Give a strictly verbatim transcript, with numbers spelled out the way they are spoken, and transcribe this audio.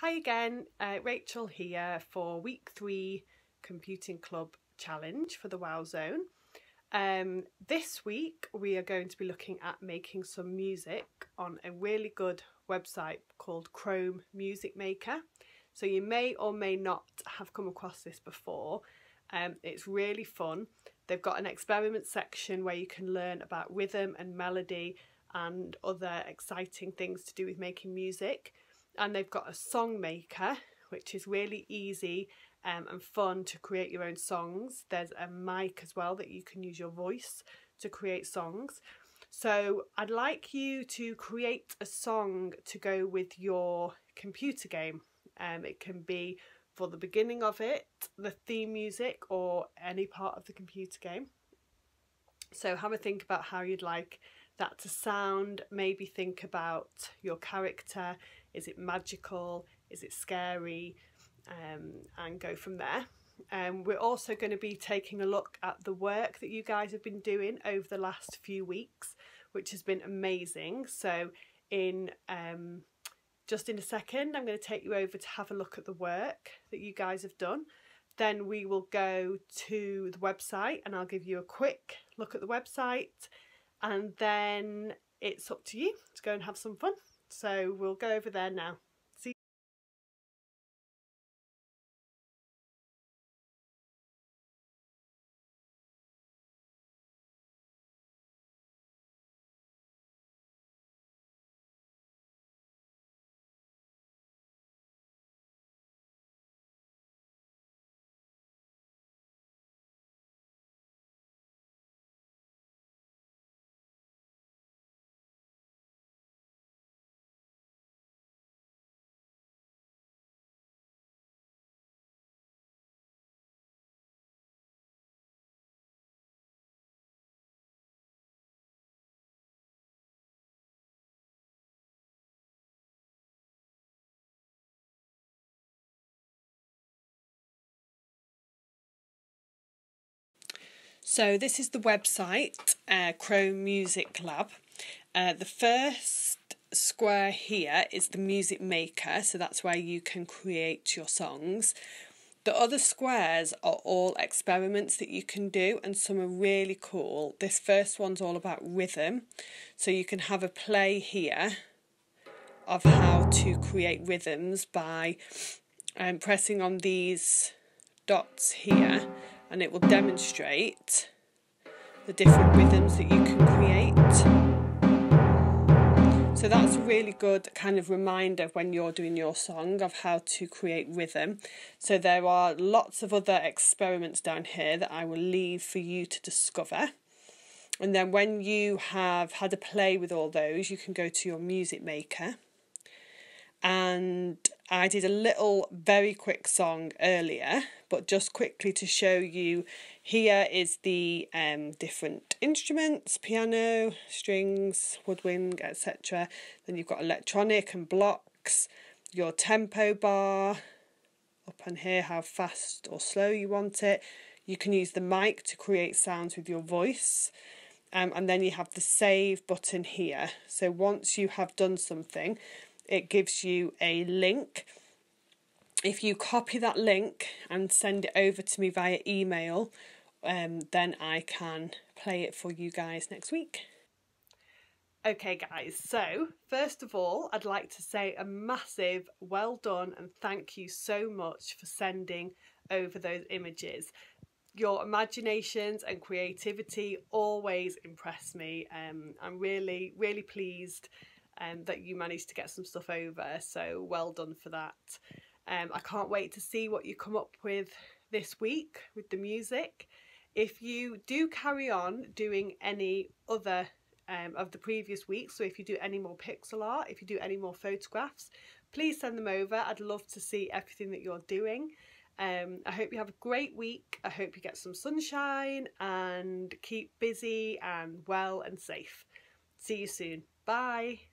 Hi again, uh, Rachel here for week three Computing Club challenge for the Wow Zone. Um, this week we are going to be looking at making some music on a really good website called Chrome Music Maker. So you may or may not have come across this before. Um, it's really fun. They've got an experiment section where you can learn about rhythm and melody and other exciting things to do with making music. And they've got a song maker, which is really easy um, and fun to create your own songs. There's a mic as well that you can use your voice to create songs. So I'd like you to create a song to go with your computer game. Um, it can be for the beginning of it, the theme music, or any part of the computer game. So have a think about how you'd like that to sound. Maybe think about your character. Is it magical? Is it scary? Um, and go from there. Um, we're also going to be taking a look at the work that you guys have been doing over the last few weeks, which has been amazing. So in um, just in a second, I'm going to take you over to have a look at the work that you guys have done. Then we will go to the website and I'll give you a quick look at the website, and then it's up to you to go and have some fun. So we'll go over there now. See you. So this is the website, uh, Chrome Music Lab. Uh, the first square here is the music maker, so that's where you can create your songs. The other squares are all experiments that you can do, and some are really cool. This first one's all about rhythm, so you can have a play here of how to create rhythms by um, pressing on these dots here, and it will demonstrate the different rhythms that you can create. So that's a really good kind of reminder when you're doing your song of how to create rhythm. So there are lots of other experiments down here that I will leave for you to discover. And then when you have had a play with all those, you can go to your music maker. And I did a little very quick song earlier, but just quickly to show you, here is the um, different instruments: piano, strings, woodwind, et cetera. Then you've got electronic and blocks, your tempo bar, up on here how fast or slow you want it. You can use the mic to create sounds with your voice. Um, and then you have the save button here. So once you have done something, it gives you a link. If you copy that link and send it over to me via email, um, then I can play it for you guys next week. Okay guys, so first of all, I'd like to say a massive well done and thank you so much for sending over those images. Your imaginations and creativity always impress me. Um, I'm really, really pleased um, that you managed to get some stuff over, so well done for that. Um, I can't wait to see what you come up with this week with the music. If you do carry on doing any other um, of the previous weeks, so if you do any more pixel art, if you do any more photographs, please send them over. I'd love to see everything that you're doing. Um, I hope you have a great week. I hope you get some sunshine and keep busy and well and safe. See you soon. Bye.